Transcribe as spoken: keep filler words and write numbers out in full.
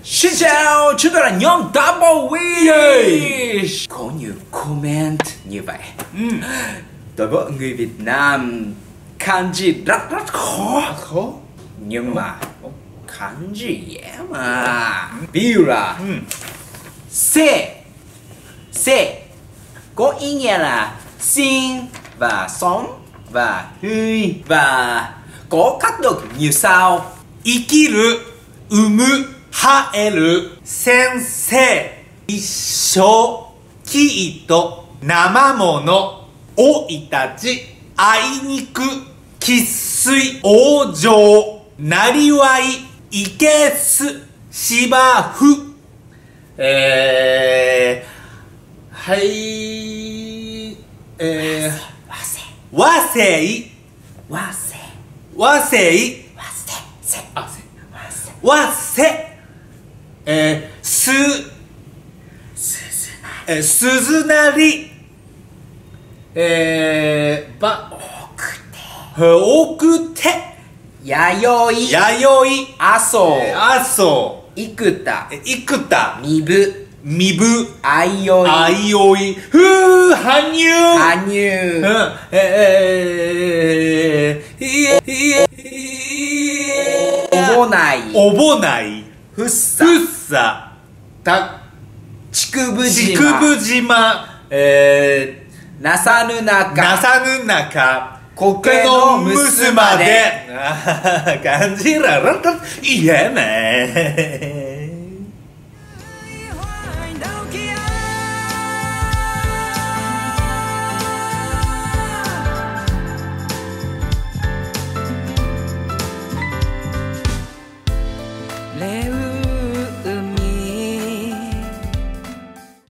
Xin chào, chúng tôi là nhóm Double Wish. Có nhiều comment như vậy. Ừ. Đối với người Việt Nam, kanji rất rất khó. Khó. Nhưng mà kanji dễ mà. Ví dụ là ừ. Se, se có ý nghĩa là sinh và sống và huy và có các độ như sau. 生きる、産む、生える、先生、一生、生糸、生もの、生い立ち、あいにく、生粋、往生、なりわい、いけす、芝生。えー、はい、えー、和製、 和製、 和製、あ、わせ、えー、す、えー、鈴なり、えー、ば、おくて、 やよい、 やよい、 あそ、 あそ、 いくた、 いくた、 みぶ、 みぶ、 あいおい、 あいおい、ふー、はにゅう、 はにゅう、 うん、えー、いえ、いえ、 おぼない、 おぼない、 ふっさ、 ふっさ、た、 ちくぶ島、 ちくぶ島、えー、なさぬなか、 なさぬなか、 苔のむすまで、 感じららら、いいえね。